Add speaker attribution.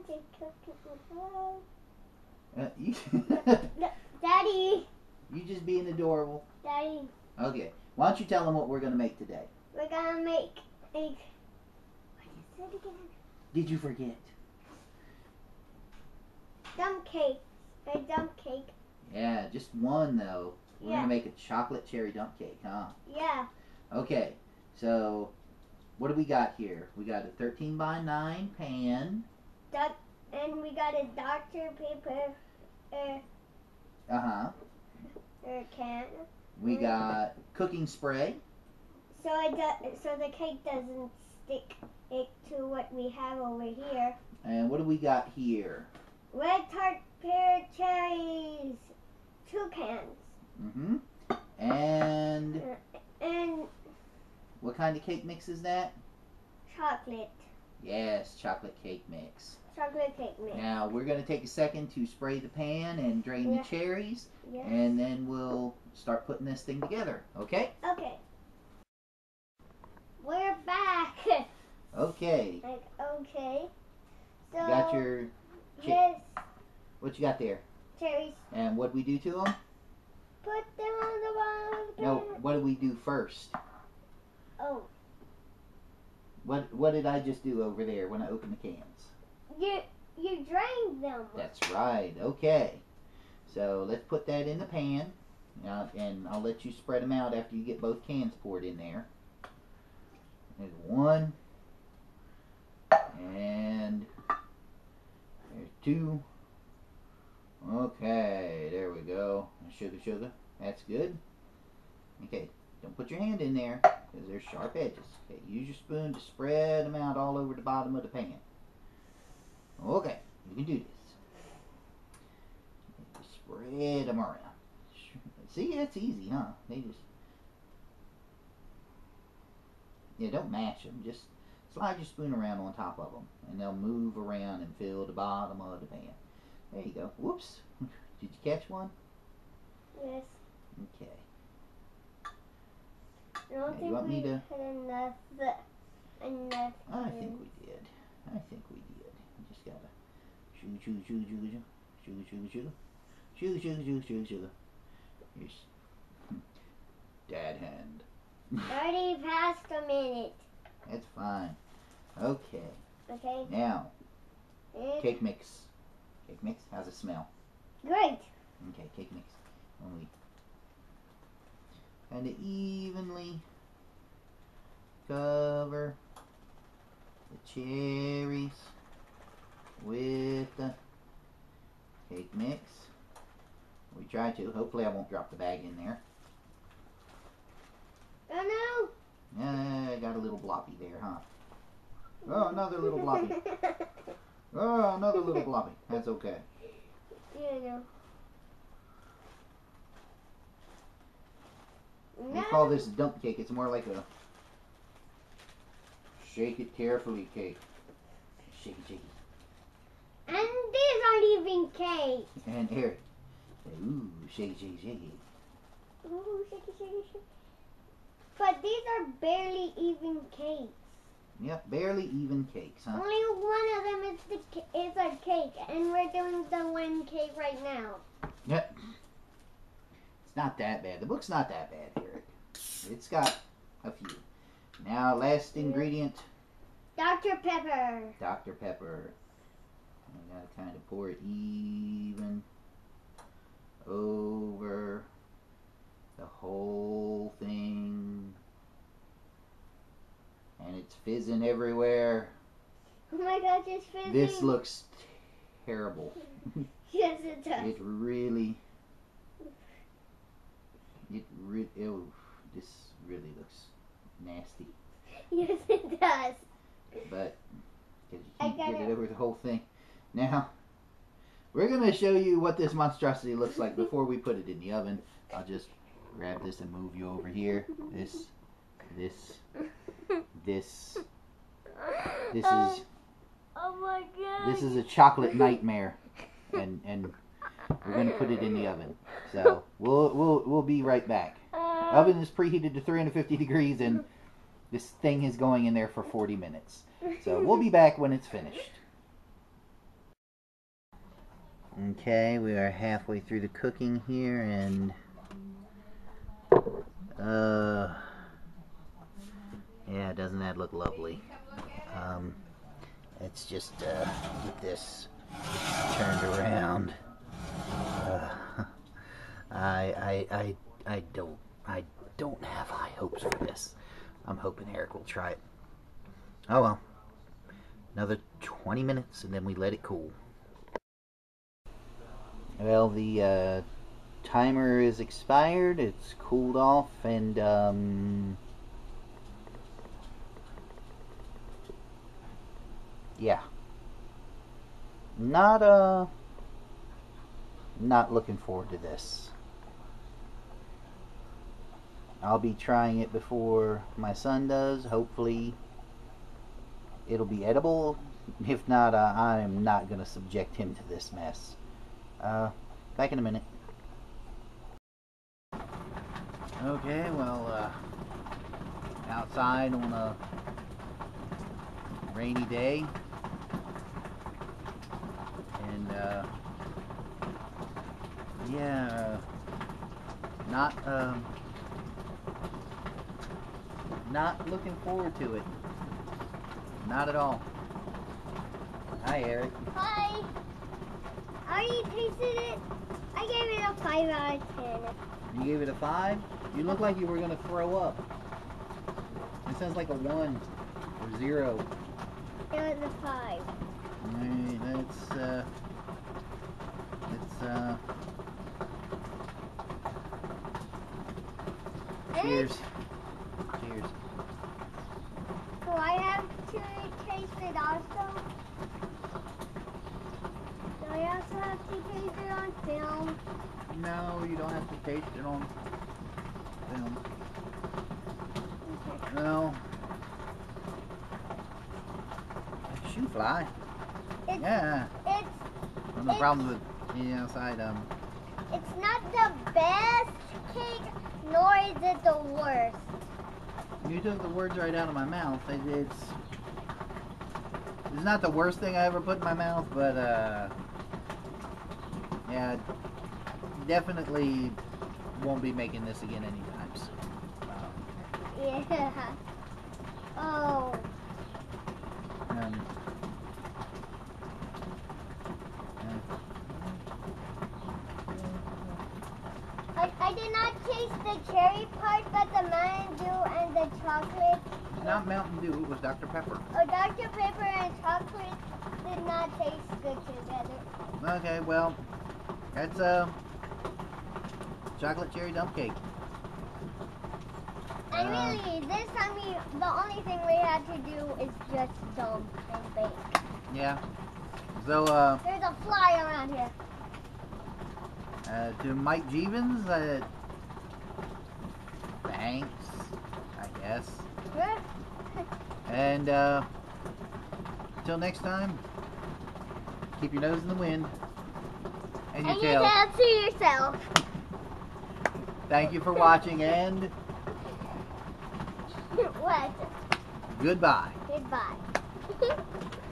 Speaker 1: Daddy.
Speaker 2: You just being adorable.
Speaker 1: Daddy.
Speaker 2: Okay. Why don't you tell them what we're going to make today?
Speaker 1: We're going to make a... What is it again?
Speaker 2: Did you forget?
Speaker 1: Dump cake. A dump cake.
Speaker 2: Yeah, just one though. We're going to make a chocolate cherry dump cake, huh?
Speaker 1: Yeah.
Speaker 2: Okay. So, what do we got here? We got a 13 by 9 pan.
Speaker 1: And we got a Dr. Pepper can.
Speaker 2: We got cooking spray.
Speaker 1: So the cake doesn't stick it to what we have over here.
Speaker 2: And what do we got here?
Speaker 1: Red tart pear cherries. 2 cans.
Speaker 2: And
Speaker 1: And
Speaker 2: what kind of cake mix is that?
Speaker 1: chocolate.
Speaker 2: Yes, chocolate cake mix.
Speaker 1: Chocolate cake mix.
Speaker 2: Now we're going to take a second to spray the pan and drain the cherries, and then we'll start putting this thing together. Okay?
Speaker 1: Okay. We're back.
Speaker 2: Okay.
Speaker 1: Okay. So
Speaker 2: You got your...
Speaker 1: yes.
Speaker 2: What you got there?
Speaker 1: Cherries.
Speaker 2: And what do we do to them?
Speaker 1: Put them on the bottom of the pan.
Speaker 2: No, what do we do first?
Speaker 1: Oh.
Speaker 2: What did I just do over there when I opened the cans?
Speaker 1: You drained them.
Speaker 2: That's right. Okay. So let's put that in the pan. And I'll let you spread them out after you get both cans poured in there. There's one. And there's 2. Okay, there we go. Sugar. That's good. Okay, don't put your hand in there because there's sharp edges. Okay, use your spoon to spread them out all over the bottom of the pan. Okay, you can do this. Spread them around. See, it's easy, huh? They just... Yeah, don't mash them. Just slide your spoon around on top of them, and they'll move around and fill the bottom of the pan. There you go. Whoops. Did you catch one?
Speaker 1: Yes.
Speaker 2: Okay.
Speaker 1: I don't think
Speaker 2: you want me to...
Speaker 1: had enough.
Speaker 2: I think we did. You just gotta sugar. Here's dad hand.
Speaker 1: Already passed a minute.
Speaker 2: That's fine. Okay.
Speaker 1: Okay.
Speaker 2: Now, cake mix. Cake mix. How's it smell?
Speaker 1: Great.
Speaker 2: Okay, cake mix. Only kind of evenly cover the cherries with the cake mix. We try to. Hopefully I won't drop the bag in there.
Speaker 1: Oh
Speaker 2: no! I got a little bloppy there, huh? Oh, another little bloppy. Oh, another little bloppy. That's okay.
Speaker 1: Yeah,
Speaker 2: We call this dump cake. It's more like a shake it carefully cake. Shake it.
Speaker 1: And these aren't even cake.
Speaker 2: And here. Ooh, shake it.
Speaker 1: Ooh, shake it. But these are barely even cakes.
Speaker 2: Yep, barely even cakes, huh?
Speaker 1: Only one of them is a cake, and we're doing the one cake right now.
Speaker 2: Yep. It's not that bad. The book's not that bad, Eric. It's got a few. Now, last ingredient.
Speaker 1: Dr. Pepper.
Speaker 2: Dr. Pepper. I gotta kind of pour it even over the whole thing. And it's fizzing everywhere.
Speaker 1: Oh my gosh, it's fizzing.
Speaker 2: This looks terrible.
Speaker 1: Yes, it does.
Speaker 2: Ew, this really looks nasty.
Speaker 1: Yes, it does.
Speaker 2: But, because you can't get it over the whole thing. Now, we're going to show you what this monstrosity looks like before we put it in the oven. I'll just grab this and move you over here. This is...
Speaker 1: Oh my god.
Speaker 2: This is a chocolate nightmare. And we're going to put it in the oven. So, we'll be right back. Oven is preheated to 350 degrees and this thing is going in there for 40 minutes. So, we'll be back when it's finished. Okay, we are halfway through the cooking here, and yeah, doesn't that look lovely? Let's just get this turned around. I don't have high hopes for this. I'm hoping Eric will try it. Oh well. Another 20 minutes and then we let it cool. Well, the timer is expired. It's cooled off, and yeah. Not looking forward to this. I'll be trying it before my son does. Hopefully it'll be edible. If not, I am not going to subject him to this mess. Back in a minute. Okay, well, outside on a rainy day. And, yeah, not looking forward to it. Not at all. Hi, Eric.
Speaker 1: Hi. I already tasted it. I gave it a 5 out of 10.
Speaker 2: You gave it a 5? You look like you were going to throw up. It sounds like a 1 or 0.
Speaker 1: It was a 5.
Speaker 2: Alright, cheers. Cheers.
Speaker 1: Do I have to taste it also? Do I also have to taste it on film?
Speaker 2: No, you don't have to taste it on film.
Speaker 1: Okay.
Speaker 2: No. Shoe fly. Yeah.
Speaker 1: It's
Speaker 2: One of the problems with eating outside,
Speaker 1: it's not the best cake, nor is it the worst.
Speaker 2: you took the words right out of my mouth. It's not the worst thing I ever put in my mouth, but yeah, definitely won't be making this again anytime soon.
Speaker 1: Yeah. Oh. I did not taste the cherry part, but the Mountain Dew and the chocolate.
Speaker 2: Not Mountain Dew, it was Dr. Pepper.
Speaker 1: Oh, Dr. Pepper and chocolate did not taste good together.
Speaker 2: Okay, well, that's chocolate cherry dump cake.
Speaker 1: And really, this time the only thing we had to do is just dump and bake.
Speaker 2: Yeah. So,
Speaker 1: There's a fly around here.
Speaker 2: to Mike Jeevens, thanks, I guess. And, until next time, keep your nose in the wind and your tail.
Speaker 1: And you to yourself.
Speaker 2: Thank you for watching, and
Speaker 1: What?
Speaker 2: goodbye.
Speaker 1: Goodbye.